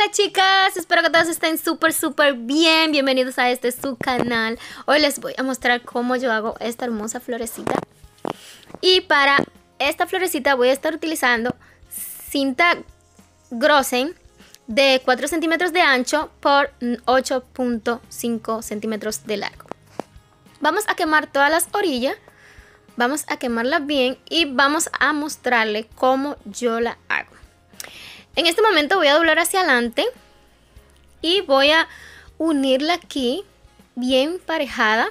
Hola chicas, espero que todos estén súper bien. Bienvenidos a su canal. Hoy les voy a mostrar cómo yo hago esta hermosa florecita. Y para esta florecita voy a estar utilizando cinta Grossen de 4 centímetros de ancho por 8.5 centímetros de largo. Vamos a quemar todas las orillas. Vamos a quemarla bien y vamos a mostrarle cómo yo la hago. En este momento voy a doblar hacia adelante y voy a unirla aquí bien parejada.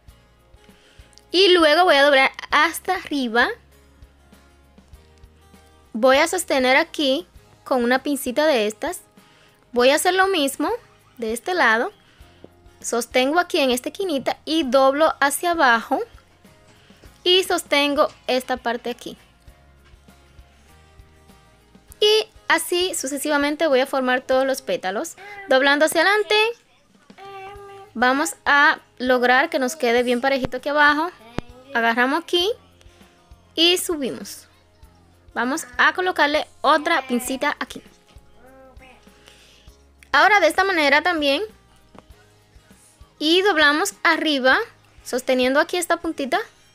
Y luego voy a doblar hasta arriba. Voy a sostener aquí con una pincita de estas. Voy a hacer lo mismo de este lado. Sostengo aquí en esta esquinita y doblo hacia abajo. Y sostengo esta parte aquí. Y así sucesivamente voy a formar todos los pétalos. Doblando hacia adelante. Vamos a lograr que nos quede bien parejito aquí abajo. Agarramos aquí y subimos. Vamos a colocarle otra pincita aquí. Ahora de esta manera también. Y doblamos arriba, sosteniendo aquí esta puntita.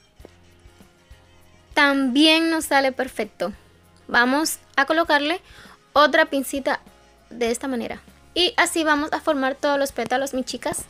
También nos sale perfecto. Vamos a colocarle otra pincita de esta manera. Y así vamos a formar todos los pétalos, mis chicas.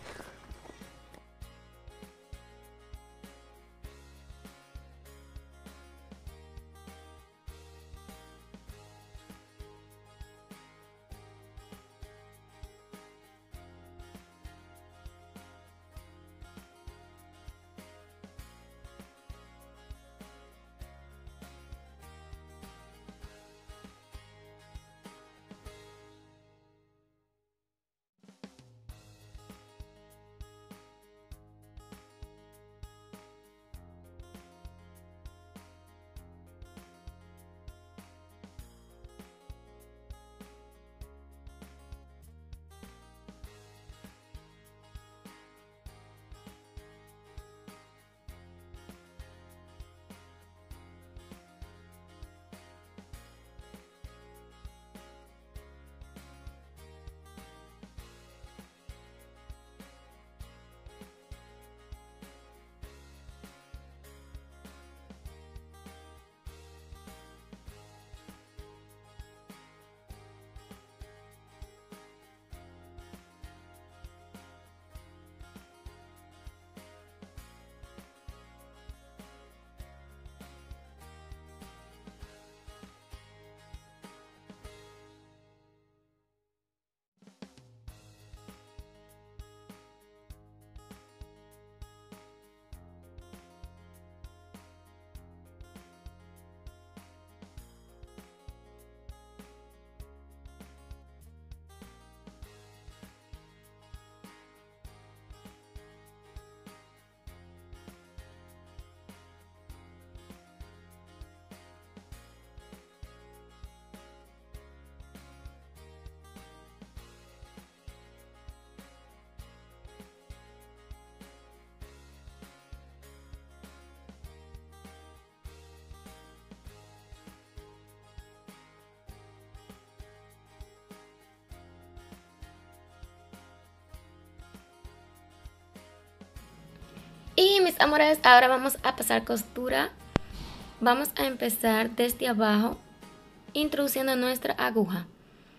Y mis amores, ahora vamos a pasar costura. Vamos a empezar desde abajo, introduciendo nuestra aguja,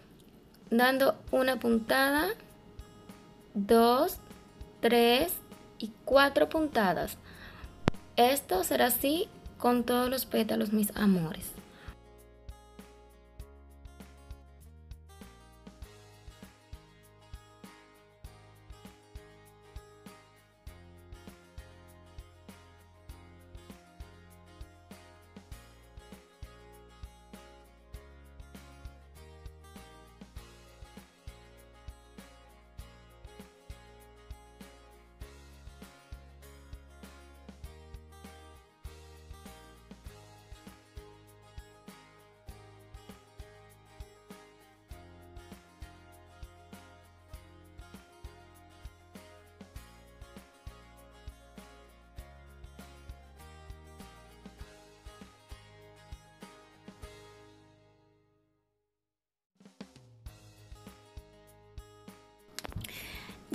dando una puntada, 2, 3 y 4 puntadas. Esto será así con todos los pétalos, mis amores.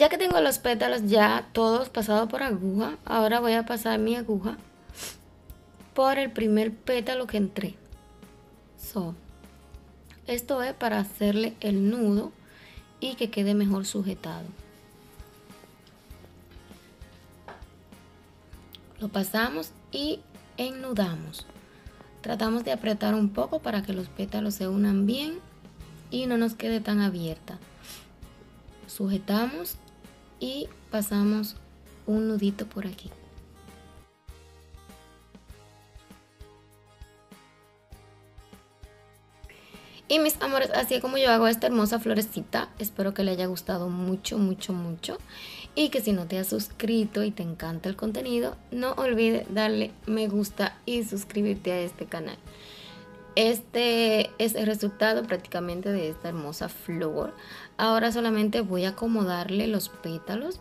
Ya que tengo los pétalos ya todos pasados por aguja, ahora voy a pasar mi aguja por el primer pétalo que entré. Esto es para hacerle el nudo y que quede mejor sujetado. Lo pasamos y ennudamos. Tratamos de apretar un poco para que los pétalos se unan bien y no nos quede tan abierta. Sujetamos y pasamos un nudito por aquí. Y mis amores, así es como yo hago esta hermosa florecita. Espero que le haya gustado mucho, mucho, mucho. Y que si no te has suscrito y te encanta el contenido, no olvides darle me gusta y suscribirte a este canal. Este es el resultado prácticamente de esta hermosa flor. Ahora solamente voy a acomodarle los pétalos.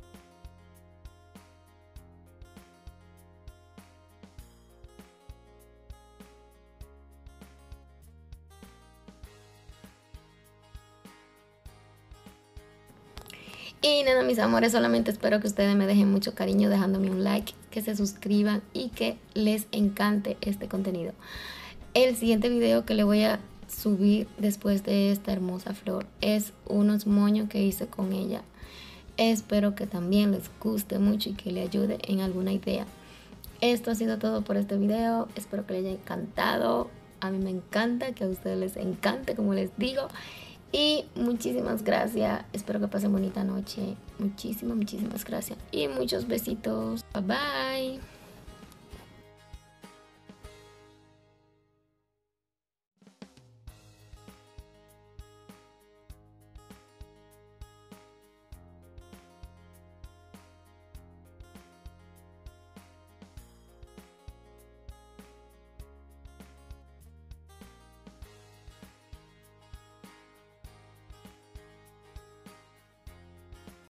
Y nada, mis amores, solamente espero que ustedes me dejen mucho cariño dejándome un like, que se suscriban y que les encante este contenido. El siguiente video que le voy a subir después de esta hermosa flor es unos moños que hice con ella. Espero que también les guste mucho y que le ayude en alguna idea. Esto ha sido todo por este video. Espero que les haya encantado. A mí me encanta, que a ustedes les encante, como les digo. Y muchísimas gracias. Espero que pasen bonita noche. Muchísimas gracias. Y muchos besitos. Bye bye.